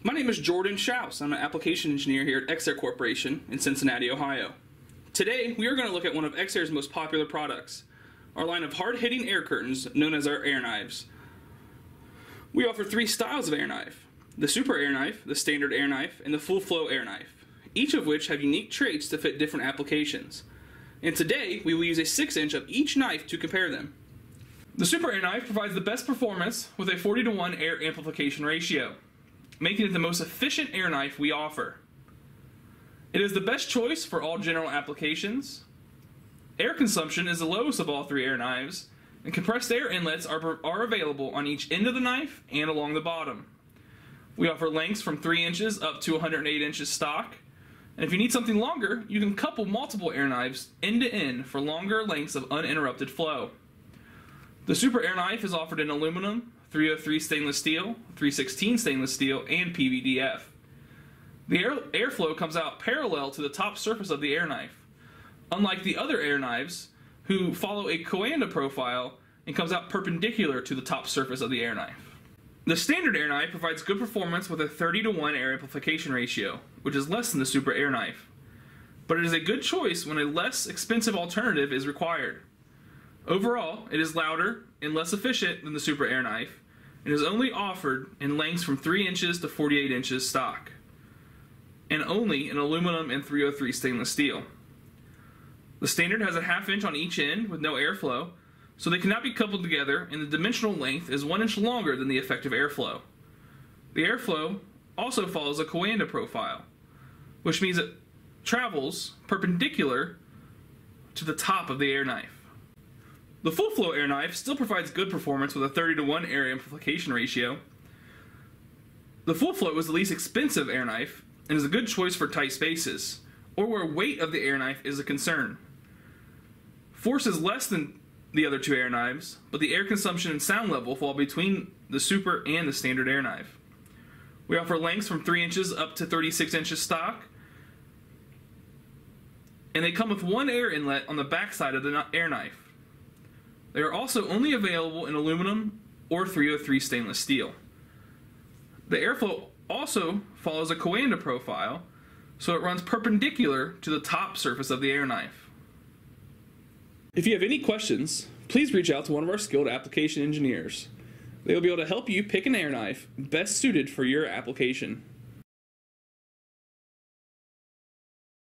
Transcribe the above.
My name is Jordan Schaus. I'm an application engineer here at EXAIR Corporation in Cincinnati, Ohio. Today, we are going to look at one of EXAIR's most popular products, our line of hard-hitting air curtains known as our air knives. We offer three styles of air knife: the super air knife, the standard air knife, and the full flow air knife, each of which have unique traits to fit different applications. And today, we will use a 6-inch of each knife to compare them. The super air knife provides the best performance with a 40:1 air amplification ratio, making it the most efficient air knife we offer. It is the best choice for all general applications. Air consumption is the lowest of all three air knives, and compressed air inlets are available on each end of the knife and along the bottom. We offer lengths from 3 inches up to 108 inches stock, and if you need something longer, you can couple multiple air knives end to end for longer lengths of uninterrupted flow. The super air knife is offered in aluminum, 303 stainless steel, 316 stainless steel, and PVDF. The airflow comes out parallel to the top surface of the air knife, unlike the other air knives who follow a coanda profile and comes out perpendicular to the top surface of the air knife. The standard air knife provides good performance with a 30:1 air amplification ratio, which is less than the super air knife, but it is a good choice when a less expensive alternative is required. Overall, it is louder and less efficient than the super air knife, and is only offered in lengths from 3 inches to 48 inches stock, and only in aluminum and 303 stainless steel. The standard has a 1/2 inch on each end with no airflow, so they cannot be coupled together, and the dimensional length is 1 inch longer than the effective airflow. The airflow also follows a coanda profile, which means it travels perpendicular to the top of the air knife. The full flow air knife still provides good performance with a 30:1 air amplification ratio. The full flow is the least expensive air knife and is a good choice for tight spaces, or where weight of the air knife is a concern. Force is less than the other two air knives, but the air consumption and sound level fall between the super and the standard air knife. We offer lengths from 3 inches up to 36 inches stock, and they come with one air inlet on the back side of the air knife. They are also only available in aluminum or 303 stainless steel. The airflow also follows a coanda profile, so it runs perpendicular to the top surface of the air knife. If you have any questions, please reach out to one of our skilled application engineers. They will be able to help you pick an air knife best suited for your application.